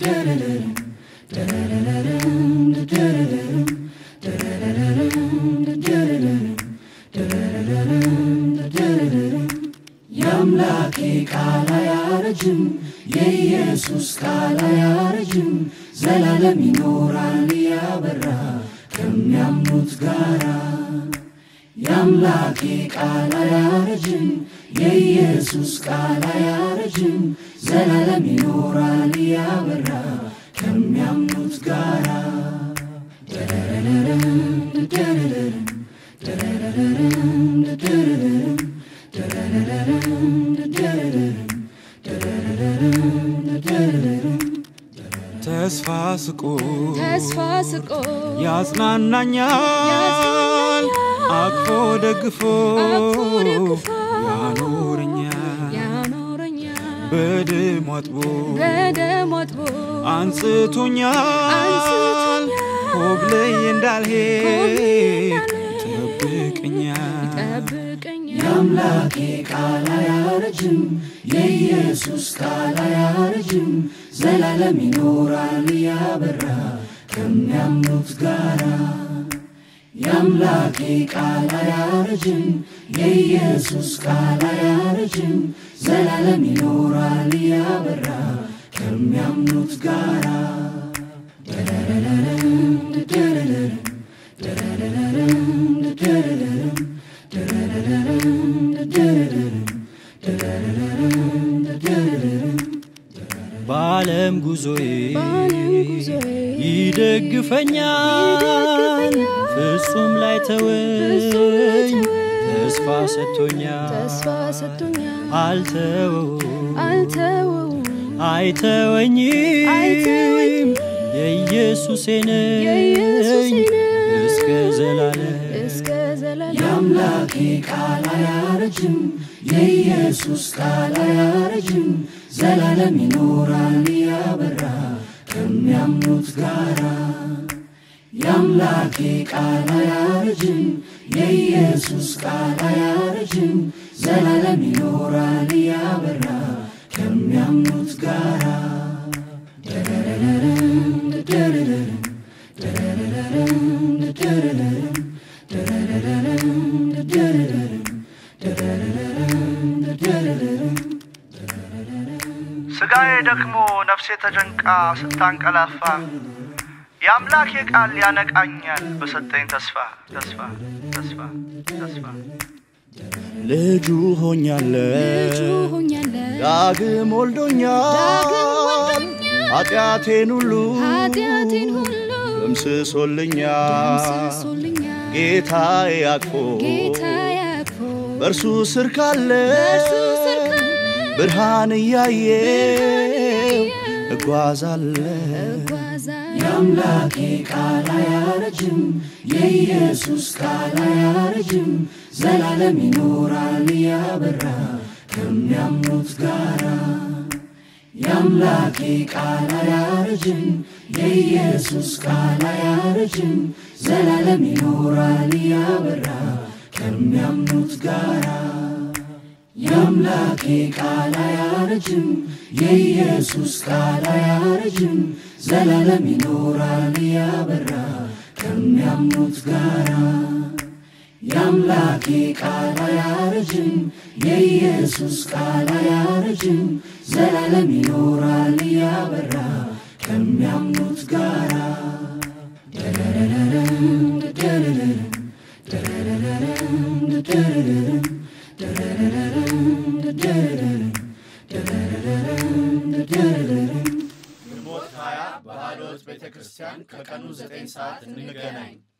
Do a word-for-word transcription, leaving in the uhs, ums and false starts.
Yamlaki kala yarajim Jesus kala yarajim ዘላለም ይኖራል ያበራ ከሚያምኑት ጋራ ያምላኬ ቃል አያረጅም የኢየሱስ ቃል አያረጅም ዘላለም ይኖራል ያበራ ከሚያምኑት ጋራ ተስፋ ስቆ ተስፋ ስቆ ያጽናናኛል አቅፎ ደግፎ ያኖረኛል ያኖረኛል በደሙ አጥቦ በደሙ አጥቦ አንጽቶኛል ኮብለይ እንዳልሄድ ይጠብቀኛል ያምላኬ ቃል አያረጅም የኢየሱስ ቃል አያረጅም ዘላለም ይኖራል ያበራ ከሚያምኑት ጋራ ያምላኬ ቃል አያረጅም የኢየሱስ ቃል አያረጅም ዘላለም ይኖራል ያበራ ከሚያምኑት ጋራ ባለም ጉዞዬ ይደግፈኛል ፍጹም ላይ ተወኝ ተስፋ ሰጥቶኛል ተስፋ ሰጥቶኛል አልተው አልተው አይተወኝ አይተወኝ የኢየሱስን እስከ ዘላለም እስከ ዘላለም ያምላኬ ቃል አያረጅም የኢየሱስ ቃል አያረጅም ዘላለም ይኖራል ያበራ ከሚያምኑት ጋራ ያምላኬ ቃል አያረጅም የኢየሱስ ቃል አያረጅም ዘላለም ይኖራል ያበራ ከሚያምኑት ጋራ ስጋዬ ደክሞ ነፍሴ ተጨንቃ ስታንቀላፋ ያምላኬ ቃል ያነቃኛል በሰጠኝ ተስፋ ተስፋ ተስፋ ተስፋ ልጁ ሆኛለሁ ዳግም ወልዶኛል ኃጢአቴን ሁሉ ኃጢአቴን ሁሉ ደምስሶልኛል ጌታዬ አቅፎ ጌታዬ አቅፎ በእርሱ ስር ካለ ብርሃን ያየው እጓዛለሁ ያምላኬ ቃል አያረጅም የኢየሱስ ቃል አያረጅም ዘላለም ይኖራል ያበራ ከሚያምኑት ጋራ ያምላኬ ቃል አያረጅም የኢየሱስ ቃል አያረጅም ዘላለም ይኖራል ያበራ ከሚያምኑት ጋራ ያምላኬ ቃል አያረጅም የኢየሱስ ቃል አያረጅም ዘላለም ይኖራል ያበራ ከሚያምኑት ጋራ ያምላኬ ቃል አያረጅም የኢየሱስ ቃል አያረጅም ዘላለም ይኖራል ያበራ ከሚያምኑት ጋራ ግንቦት ሃያ በሃሎት ቤተክርስቲያን ከቀኑ ዘጠኝ ሰዓት እንገናኝ